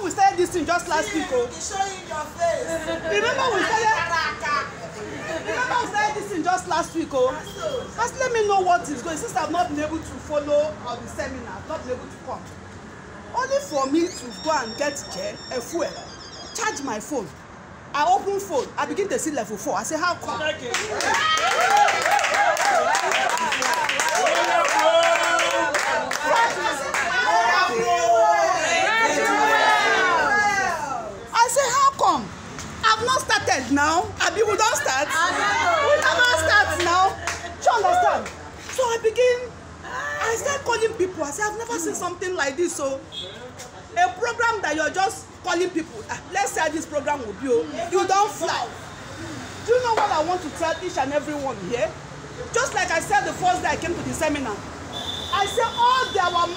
we started this thing just last week. Oh. Showing your face. Remember we started this thing just last week. Oh. Just let me know what is going. Since I've not been able to follow the seminar, I've not been able to come. Only for me to go and get a fuel, charge my phone. I open phone. I begin to see level 4. I say, how come? I say, how come? I've not started now. We don't start. We never start now. Do you understand? So I start calling people. I say, I've never seen something like this. So a program that you're just calling people. Let's say this program will be. You don't fly. Do you know what I want to tell each and everyone here? Just like I said the first day I came to the seminar. I said all our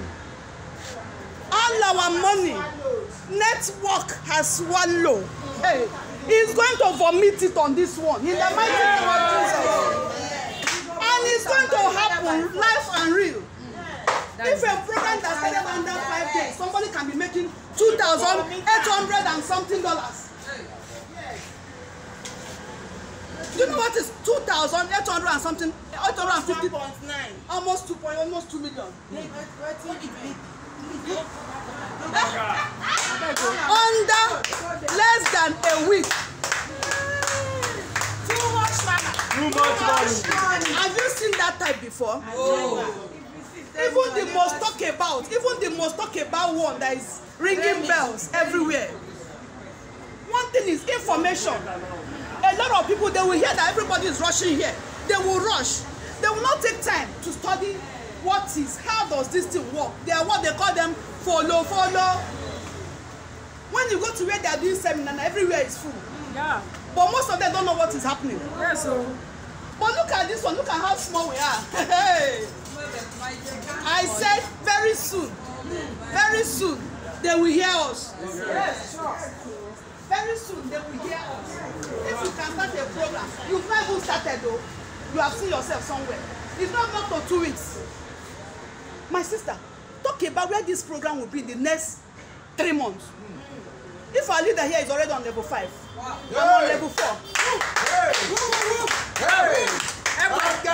money, network has swallowed. Hey, he's going to vomit it on this one. In the mighty name of Jesus. And it's going to happen live and real. If a program that started under 5 days, somebody can be making $2,800 and something dollars. Do you know what is 2,800 and something? 850. Almost 2 million. Under less than a week. Too much money. Have you seen that type before? Oh. Even the most talk about one that is ringing bells everywhere. One thing is information. A lot of people, they will hear that everybody is rushing here. They will rush. They will not take time to study how does this thing work. They are what they call them follow. When you go to where they are doing seminar, everywhere is full. Yeah. But most of them don't know what is happening. Yeah, so. But look at this one. Look at how small we are. Hey. I said very soon, they will hear us. Yes, sure. Very soon they will hear us. If you can start a program, you've not even started though. You have seen yourself somewhere. It's not up to 2 weeks. My sister, talk about where this program will be in the next 3 months. If our leader here is already on level 5, I'm on level 4.